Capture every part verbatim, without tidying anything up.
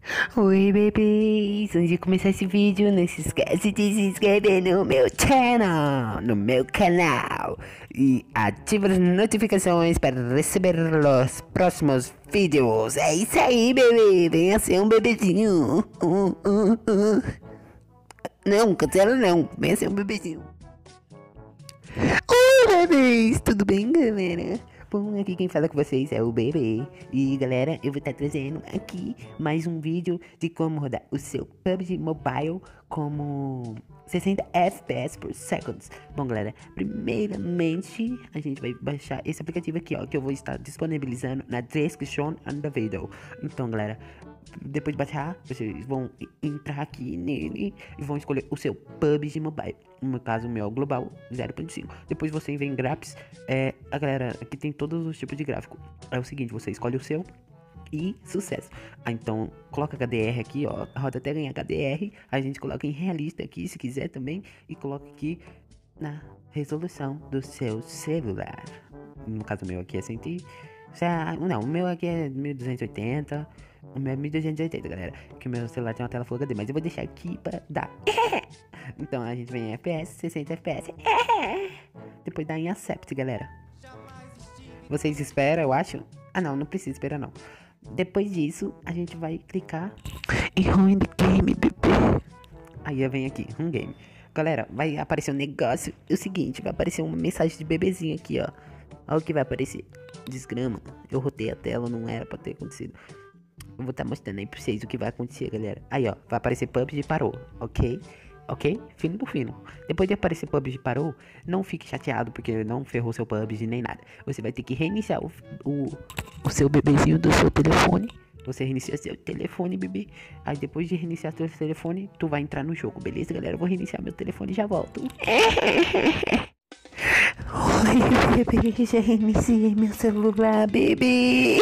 Oi, bebês! Antes de começar esse vídeo, não se esquece de se inscrever no meu channel, no meu canal, e ativa as notificações para receber os próximos vídeos. É isso aí, bebê! Venha ser um bebezinho! Uh, uh, uh. Não, cancela não! Venha ser um bebezinho! Oi, bebês! Tudo bem, galera? Bom, aqui quem fala com vocês é o Bebê. E galera, eu vou estar trazendo aqui mais um vídeo de como rodar o seu P U B G Mobile como sessenta F P S por seconds. Bom, galera, primeiramente a gente vai baixar esse aplicativo aqui, ó, que eu vou estar disponibilizando na descrição do vídeo. Então, galera, depois de baixar, vocês vão entrar aqui nele e vão escolher o seu P U B G Mobile. No caso, o meu é o Global zero ponto cinco. Depois você vem em Graphics. É, a galera, aqui tem todos os tipos de gráfico. É o seguinte, você escolhe o seu e sucesso. Ah, então, coloca H D R aqui, ó. Roda até ganhar H D R. A gente coloca em realista aqui, se quiser também. E coloca aqui na resolução do seu celular. No caso, o meu aqui é cem. Não, o meu aqui é mil duzentos e oitenta. O meu é mil duzentos e oitenta, galera. Que o meu celular tem uma tela Full H D. Mas eu vou deixar aqui pra dar. Então a gente vem em F P S, sessenta F P S. Depois dá em Accept, galera. Vocês esperam, eu acho? Ah, não, não precisa esperar, não. Depois disso, a gente vai clicar em Run the Game, bebê. Aí vem aqui, Run Game. Galera, vai aparecer um negócio. É o seguinte, vai aparecer uma mensagem de bebezinho aqui, ó. Olha o que vai aparecer. Desgrama. Eu rotei a tela, não era pra ter acontecido. Eu vou estar mostrando aí pra vocês o que vai acontecer, galera. Aí, ó, vai aparecer P U B G parou, ok? Ok? Fino do fino. Depois de aparecer P U B G parou, não fique chateado porque não ferrou seu P U B G nem nada. Você vai ter que reiniciar o, o, o seu bebezinho do seu telefone. Você reinicia seu telefone, bebê. Aí depois de reiniciar seu telefone, tu vai entrar no jogo, beleza, galera? Eu vou reiniciar meu telefone e já volto. Oi, bebê, já reiniciei meu celular, bebê.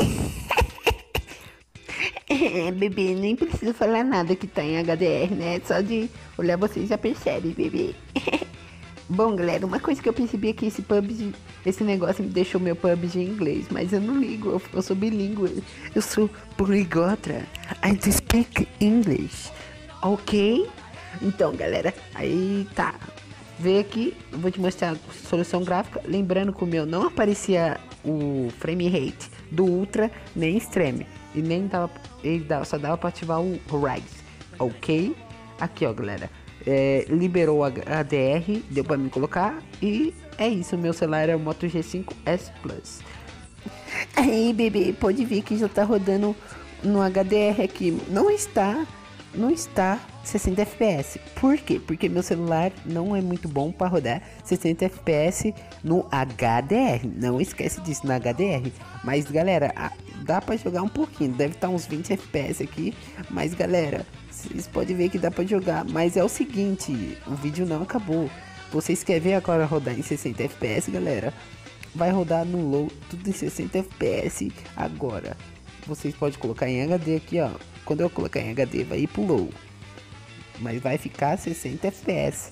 É, bebê, nem preciso falar nada que tá em H D R, né? Só de olhar vocês já percebe, bebê. Bom, galera, uma coisa que eu percebi é que esse P U B G, esse negócio me deixou meu P U B G em inglês, mas eu não ligo, eu, eu sou bilíngue, eu sou poliglota. I speak English, ok? Então, galera, aí tá. Vê aqui, eu vou te mostrar a solução gráfica. Lembrando que o meu não aparecia o frame rate do Ultra nem Extreme. E nem dava, ele dava, só dava pra ativar o Rise, ok? Aqui, ó, galera, é, liberou a H D R, deu pra me colocar. E é isso, meu celular é o Moto G cinco S Plus. Aí, bebê, pode ver que já tá rodando no H D R aqui. Não está, não está sessenta F P S. Por quê? Porque meu celular não é muito bom para rodar sessenta F P S no H D R. Não esquece disso, no H D R. Mas, galera, dá para jogar um pouquinho. Deve estar uns vinte F P S aqui. Mas, galera, vocês podem ver que dá para jogar. Mas é o seguinte, o vídeo não acabou. Vocês querem ver agora rodar em sessenta F P S, galera? Vai rodar no low, tudo em sessenta F P S agora. Vocês podem colocar em H D aqui, ó. Quando eu colocar em H D, vai ir pro low. Mas vai ficar sessenta F P S.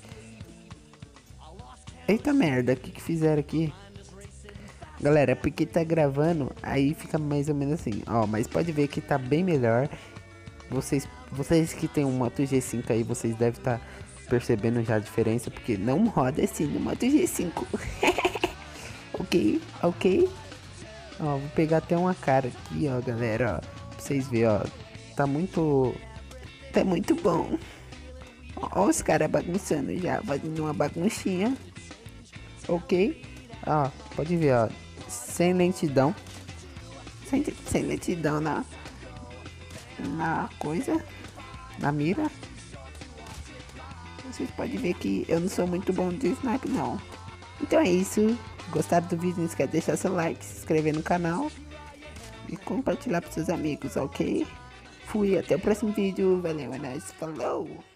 Eita merda, o que que fizeram aqui? Galera, porque tá gravando, aí fica mais ou menos assim, ó. Mas pode ver que tá bem melhor. Vocês, vocês que tem um Moto G cinco aí, vocês devem estar tá percebendo já a diferença, porque não roda assim no Moto G cinco. Ok, ok. Ó, vou pegar até uma cara aqui, ó, galera, ó. Pra vocês verem, ó. Tá muito... Tá muito bom. Ó os caras bagunçando já, fazendo uma bagunchinha. Ok? Ó, pode ver, ó. Sem lentidão. Sem, sem lentidão na... Na coisa. Na mira. Vocês podem ver que eu não sou muito bom de sniper, não. Então é isso. Gostaram do vídeo? Não esquece de deixar seu like, se inscrever no canal. E compartilhar para seus amigos, ok? Fui, até o próximo vídeo. Valeu, é nóis. Falou!